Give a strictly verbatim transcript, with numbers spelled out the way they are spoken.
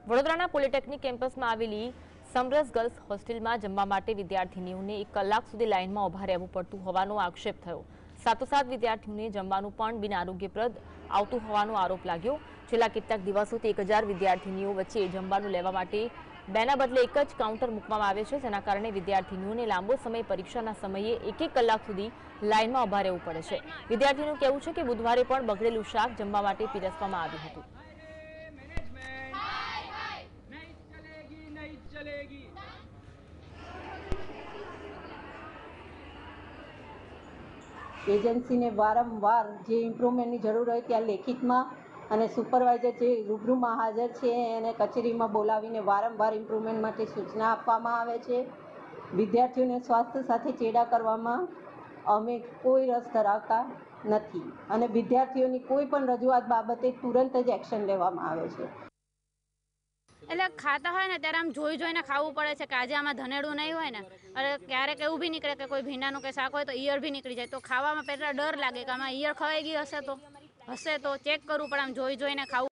વડોદરાના પોલિટેકનિક કેમ્પસમાં આવેલી સમરસ ગર્લ્સ હોસ્ટેલમાં જમવા માટે વિદ્યાર્થીનીઓને એક કલાક સુધી લાઇનમાં ઉભા રહેવું પડતું હોવાનો આક્ષેપ થયો। સાથોસાથ વિદ્યાર્થીઓને જમવાનું પણ બિનઆરોગ્યપ્રદ આવતું હોવાનો આરોપ લાગ્યો। છેલ્લા કેટલાક દિવસોથી એક હજાર વિદ્યાર્થીનીઓ વચ્ચે જમવાનું લેવા માટે બેના બદલે એક જ કાઉન્ટર મૂકવામાં આવે છે, જેના કારણે વિદ્યાર્થીનીઓને લાંબો સમય પરીક્ષાના સમયે એક એક કલાક સુધી લાઇનમાં ઉભા રહેવું પડે છે। વિદ્યાર્થીઓનું કહેવું છે કે બુધવારે પણ બગડેલું શાક જમવા માટે પીરસવામાં આવ્યું હતું। एजेंसी ने वारंवार जे इम्प्रूवमेंट की जरूर है त्या लेखित में અને સુપરવાઇઝર જે રૂબરૂમાં હાજર છે એને કચેરીમાં બોલાવીને વારંવાર ઇમ્પ્રૂવમેન્ટ માટે સૂચના આપવામાં આવે છે। વિદ્યાર્થીઓને સ્વાસ્થ્ય સાથે ચેડા કરવામાં અમે કોઈ રસ ધરાવતા નથી અને વિદ્યાર્થીઓની કોઈ પણ રજૂઆત બાબતે તુરંત જ એક્શન લેવામાં આવે છે। એટલે ખાતા હોય ને ત્યારે આમ જોઈ જોઈને ખાવું પડે છે કે આજે આમાં ધનેડું નહીં હોય ને, અને ક્યારેક એવું બી નીકળે કે કોઈ ભીંડાનું કે શાક હોય તો ઈયળ બી નીકળી જાય, તો ખાવામાં પહેલાં ડર લાગે કે આમાં ઈયળ ખવાઈ ગઈ હશે તો હશે તો ચેક કરવું પડે, આમ જોઈ જોઈને ખાવું।